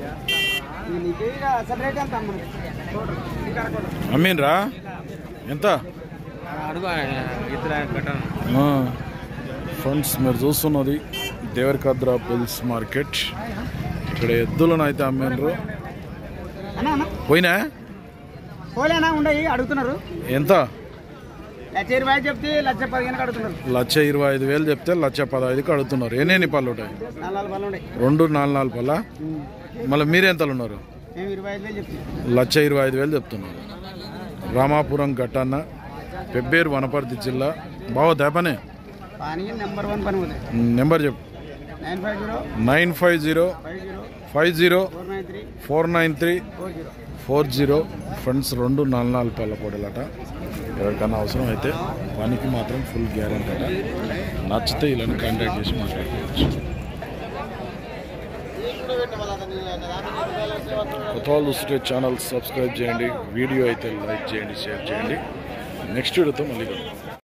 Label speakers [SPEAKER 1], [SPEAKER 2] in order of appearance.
[SPEAKER 1] అమ్మీన్రా ఎంత ఫ్రెండ్స్ మీరు చూస్తున్నది దేవరకద్ర బుల్స్ మార్కెట్. ఇక్కడ ఎద్దులను అయితే అమ్మిండ్రు. పోయినా
[SPEAKER 2] ఉండయి అడుగుతున్నారు.
[SPEAKER 1] ఎంత?
[SPEAKER 2] 1,20,000 చెప్తే 1,15,000 అడుగుతున్నారు.
[SPEAKER 1] 1,25,000 చెప్తే 1,15,000కి అడుగుతున్నారు. ఎన్ని పళ్ళు ఉంటాయి? 2 4 పళ్ళ. మళ్ళీ మీరెంతలు ఉన్నారు? 1,25,000 చెప్తున్నారు. రామాపురం ఘట్టన్న, పెబ్బేరు, వనపర్తి జిల్లా. బావద్దా పని? నెంబర్ చెప్పు. 950 50 493 40. ఫ్రెండ్స్ 2 4 పళ్ళ పొడలట. ఎవరికన్నా అవసరం అయితే పనికి మాత్రం ఫుల్ గ్యారెంటీ అట. నచ్చితే ఇలాంటి కాంటాక్ట్ చేసి మాట్లాడుకోవచ్చు. కొత్త వాళ్ళు చూస్తే ఛానల్ సబ్స్క్రైబ్ చేయండి. వీడియో అయితే లైక్ చేయండి, షేర్ చేయండి. నెక్స్ట్ వీడియోతో మళ్ళీ